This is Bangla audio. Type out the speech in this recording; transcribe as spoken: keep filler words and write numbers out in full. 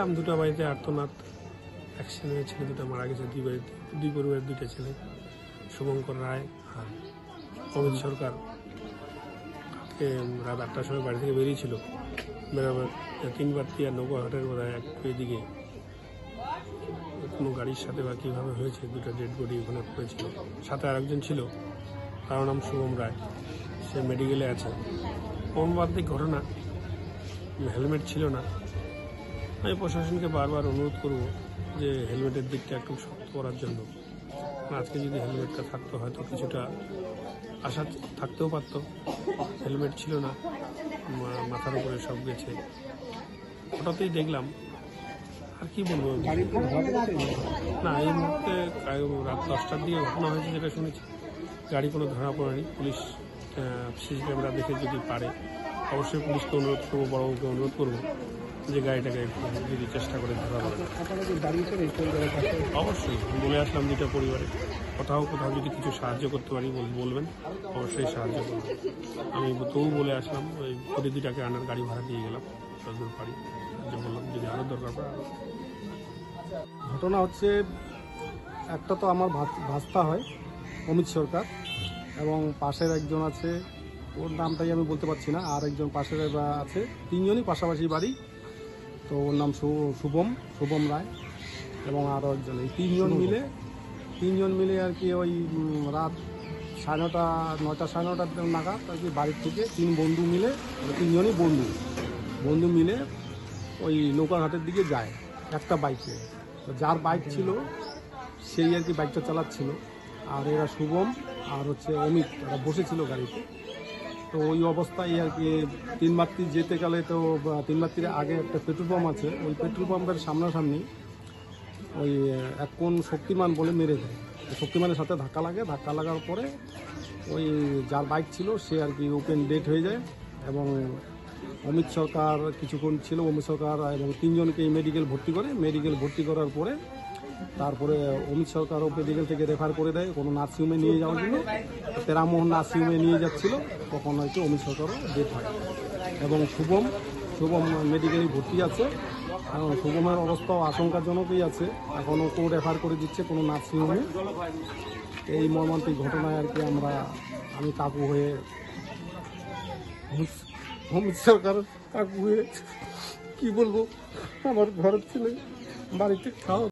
দেখলাম দুটো বাড়িতে আর্তনাদ, অ্যাক্সিডেন্ট ছেলে দুটো মারা গেছে, দুই বাড়িতে দুই পরিবারের দুইটা ছেলে, শুভঙ্কর রায় আর অমিত সরকার। রাত আটটার সময় বাড়ি থেকে বেরিয়েছিল, বেরোবার তিনবার তিয়ার নৌকাঘাটের বোধ হয় এক এদিকে কোনো গাড়ির সাথে বা কীভাবে হয়েছে, দুটো ডেড বডি ওখানে পড়েছিল। সাথে আরেকজন ছিল, তার নাম শুভম রায়, সে মেডিকেলে আছে। মর্মান্তিক ঘটনা, হেলমেট ছিল না। আমি প্রশাসনকে বারবার অনুরোধ করব যে হেলমেটের দিকটা একটু শক্ত করার জন্য। আজকে যদি হেলমেটটা থাকতো হয়তো কিছুটা আশা থাকতেও পারতো। হেলমেট ছিল না, মাথার উপরে সব গেছে। হঠাৎই দেখলাম, আর কি বলবো, না এই মুহূর্তে রাত দশটার দিকে ঘটনা হয়েছে যেটা শুনেছি। গাড়ি কোনো ধরা পড়েনি। পুলিশ সিসি ক্যামেরা দেখে যদি পারে অবশ্যই পুলিশকে অনুরোধ করবো, বড়বাবুকে অনুরোধ করবো যে গাড়িটাকে যদি চেষ্টা করে ধরা পড়ে। অবশ্যই বলে আসলাম দুটো পরিবারে, কোথাও কোথাও যদি কিছু সাহায্য করতে পারি বলবেন, অবশ্যই সাহায্য করবো। আমি তবু বলে আসলাম, ওই কোটি দুটাকে আনার গাড়ি ভাড়া দিয়ে গেলাম যতদূর পারি, যে বললাম যদি আরও দরকার পড়ে। ঘটনা হচ্ছে, একটা তো আমার ভাস্তা হয় অমিত সরকার, এবং পাশের একজন আছে, ওর নামটাই আমি বলতে পারছি না, আর একজন পাশের আছে, তিনজনই পাশাপাশি বাড়ি। তো ওর নাম শুভম শুভম রায় এবং আরও একজন, এই তিনজন মিলে তিনজন মিলে আর কি ওই রাত সাড়ে নটা নয়টা সাড়ে নটার নাগাদ আর কি বাড়ির থেকে তিন বন্ধু মিলে, তিনজনই বন্ধু বন্ধু মিলে ওই নৌকাঘাটের দিকে যায় একটা বাইকে। তো যার বাইক ছিল সেই আর কি বাইকটা চালাচ্ছিল, আর এরা শুভম আর হচ্ছে অমিত, এরা বসেছিল গাড়িতে। তো ওই অবস্থায় আর কি তিন মাত্রী যেতে গেলে, তো তিন মাত্রীর আগে একটা পেট্রোল পাম্প আছে, ওই পেট্রোল পাম্পের সামনাসামনি ওই এক কোন শক্তিমান বলে মেরে দেয়। শক্তিমানের সাথে ধাক্কা লাগে, ধাক্কা লাগার পরে ওই যার বাইক ছিল সে আর কি ওপেন ডেট হয়ে যায়। এবং অমিত সরকার কিছুক্ষণ ছিল, অমিত সরকার এবং তিনজনকে মেডিকেল ভর্তি করে, মেডিকেল ভর্তি করার পরে তারপরে অমিত সরকারও মেডিকেল থেকে রেফার করে দেয় কোনো নার্সিংহোমে নিয়ে যাওয়ার জন্য। তেরামোহন নার্সিংহোমে নিয়ে যাচ্ছিল, তখন হয়তো অমিত সরকারও ডেথ হয়। এবং শুভম শুভম মেডিকেলে ভর্তি আছে, কারণ শুভমের অবস্থাও আশঙ্কাজনকই আছে, এখনও কেউ রেফার করে দিচ্ছে কোনো নার্সিংহোমে। এই মর্মান্তিক ঘটনায় আর কি আমরা আমি কাকু হয়ে, অমিত সরকার কাকু হয়ে কী বলবো, আমার ঘরের ছেলে বাড়িতে খাওয়া